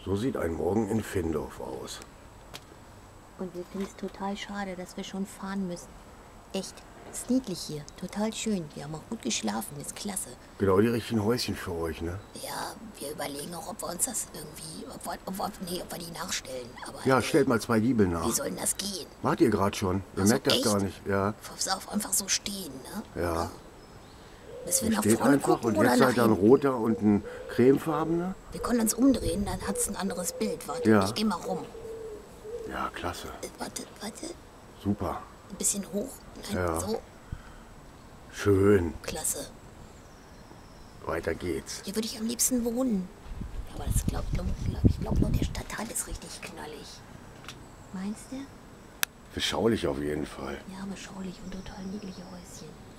So sieht ein Morgen in Findorf aus. Und wir finden es total schade, dass wir schon fahren müssen. Echt, ist niedlich hier, total schön. Wir haben auch gut geschlafen, ist klasse. Genau die richtigen Häuschen für euch, ne? Ja, wir überlegen auch, ob wir uns das irgendwie, ob wir die nachstellen. Aber Ja, stellt mal 2 Giebel nach. wie soll denn das gehen? Wart ihr gerade schon? Ihr Also merkt das echt? gar nicht. Ja, Einfach so stehen, ne? ja. Müssen wir nach Steht vorne einfach gucken und oder jetzt nach seid ihr ein hinten? roter und ein cremefarbener. Wir können uns umdrehen, dann hat es ein anderes Bild. Warte, Ja. ich geh mal rum. Ja, klasse. Warte, Super. ein bisschen hoch. Nein, Ja. so, Schön. klasse. Weiter geht's. Hier würde ich am liebsten wohnen. Aber das ich glaube nur, der Stadtteil ist richtig knallig. Meinst du? Beschaulich auf jeden Fall. Ja, beschaulich und total niedliche Häuschen.